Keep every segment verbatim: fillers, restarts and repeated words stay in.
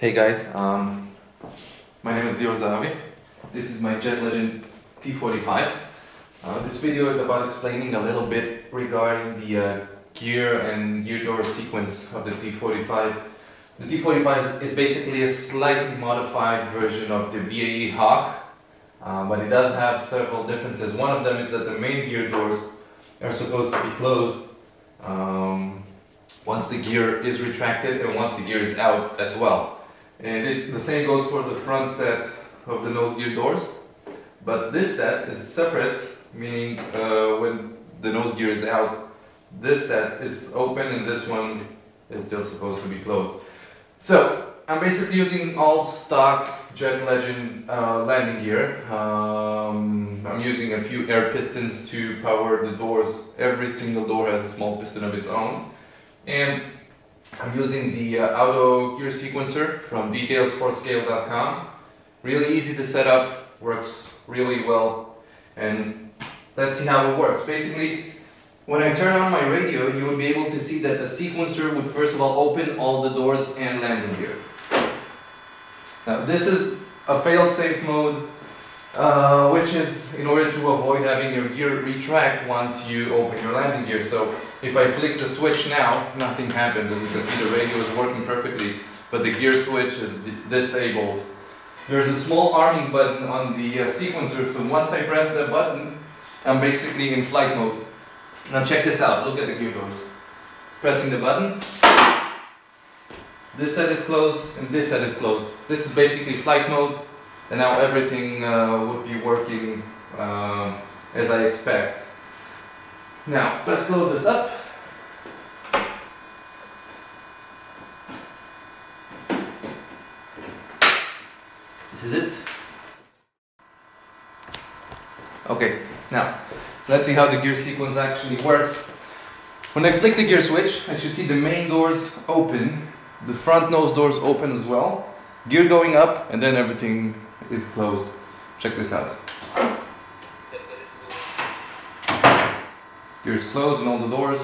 Hey guys, um, my name is Details four Scale. This is my Jet Legend T forty-five. Uh, this video is about explaining a little bit regarding the uh, gear and gear door sequence of the T forty-five. The T forty-five is basically a slightly modified version of the B A E Hawk, uh, but it does have several differences. One of them is that the main gear doors are supposed to be closed um, once the gear is retracted and once the gear is out as well. And this, the same goes for the front set of the nose gear doors, but this set is separate, meaning uh, when the nose gear is out, this set is open and this one is still supposed to be closed. So I'm basically using all stock Jet Legend uh, landing gear. Um, I'm using a few air pistons to power the doors. Every single door has a small piston of its own. And I'm using the uh, auto gear sequencer from Details four scale dot com. Really easy to set up, works really well, and let's see how it works. Basically, when I turn on my radio, you would be able to see that the sequencer would first of all open all the doors and landing gear. Now this is a fail-safe mode, uh, which is in order to avoid having your gear retract once you open your landing gear. So if I flick the switch now, nothing happens. As you can see, the radio is working perfectly, but the gear switch is disabled. There's a small arming button on the uh, sequencer, so once I press the button, I'm basically in flight mode. Now check this out, look at the gear doors. Pressing the button, this set is closed and this set is closed. This is basically flight mode, and now everything uh, would be working uh, as I expect. Now, let's close this up. This is it. Okay, now, let's see how the gear sequence actually works. When I flick the gear switch, I should see the main doors open, the front nose doors open as well, gear going up, and then everything is closed. Check this out. Gear is closed and all the doors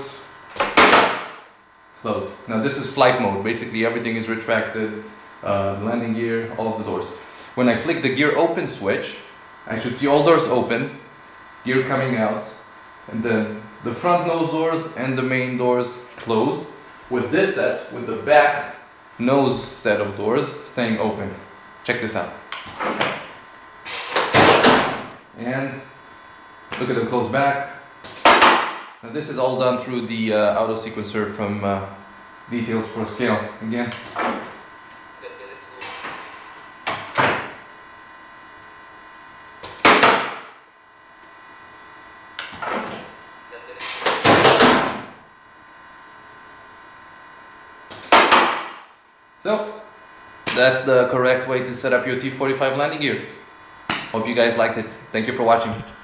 closed. Now this is flight mode. Basically everything is retracted, uh, the landing gear, all of the doors. When I flick the gear open switch, I should see all doors open, gear coming out, and then the front nose doors and the main doors closed, with this set, with the back nose set of doors staying open. Check this out. And look at them close back. Now this is all done through the uh, auto sequencer from uh, Details four Scale. Again. So that's the correct way to set up your T forty-five landing gear. Hope you guys liked it. Thank you for watching.